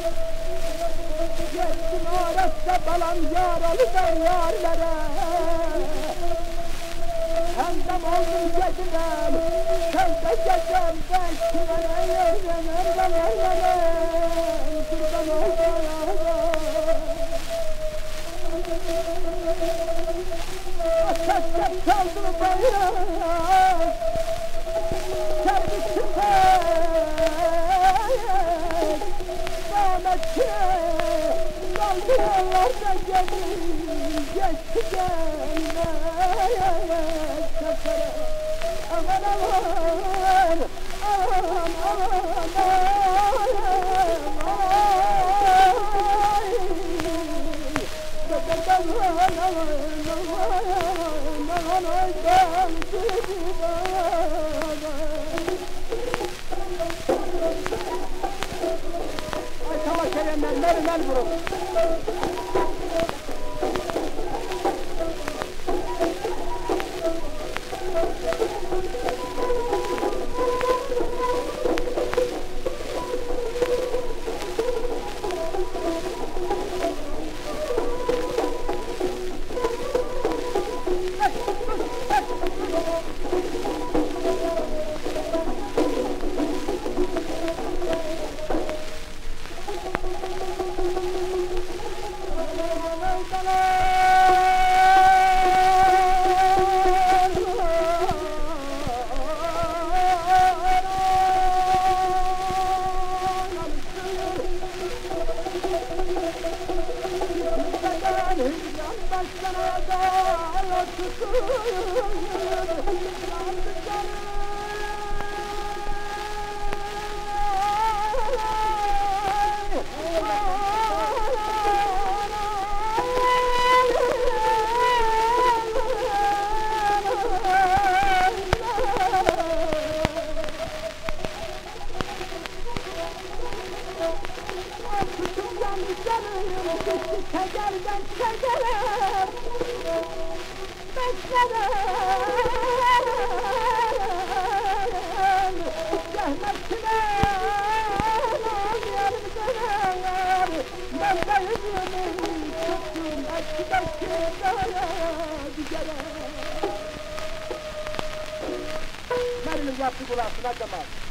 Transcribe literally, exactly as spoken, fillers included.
Geçtim orası balam yaralı ben yarlara. Hendam oldum geceden, şevde gecem ben kime yürüyorum ben yerlere. Kurban oldum. Ateşler çaldı bayrağı, servis tüfek, Mehmet'e daldı yollarda gelin, geçti gelmez sefere. Aman aman, aman aman ay tamam Kerem'den nereden vurun? Tecelden tecelem, beklerim, zahmetine olmayalım dönem. Ben de yüzümün tuttum, eski beşi böyle güzelim. Benim yaptı kulağısına Cemal.